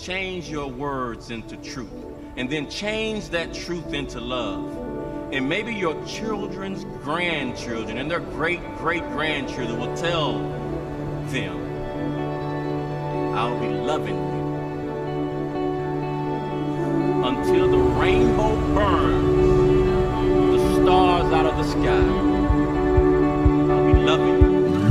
change your words into truth, and then change that truth into love. And maybe your children's grandchildren and their great-great-grandchildren will tell them, I'll be loving you until the rainbow burns the stars out of the sky. I'll be loving you.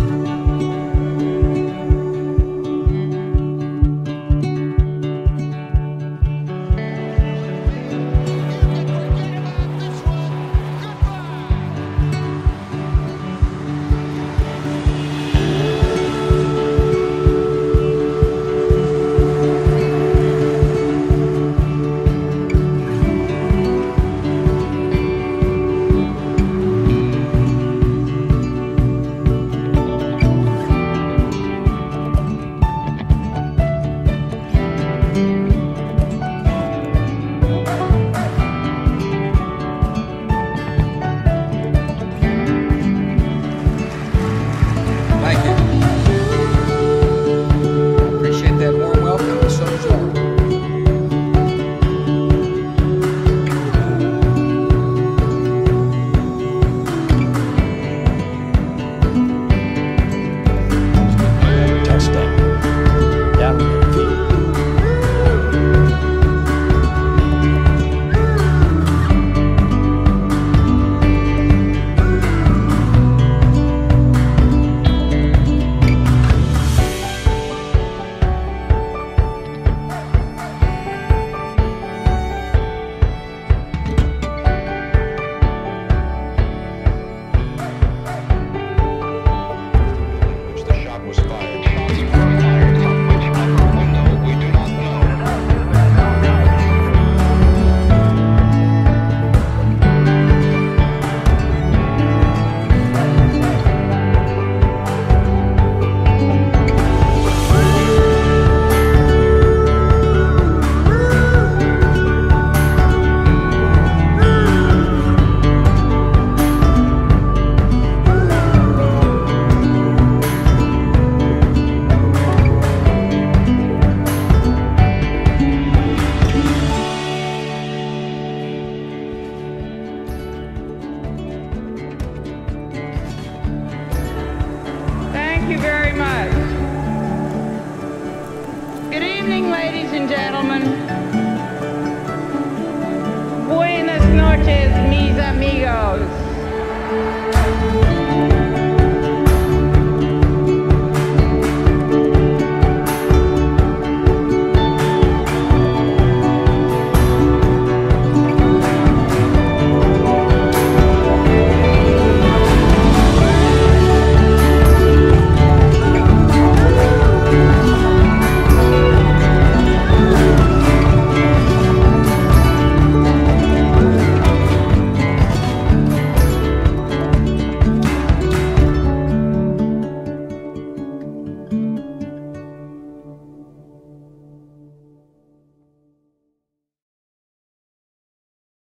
Thank you very much. Good evening, ladies and gentlemen. Buenas noches, mis amigos.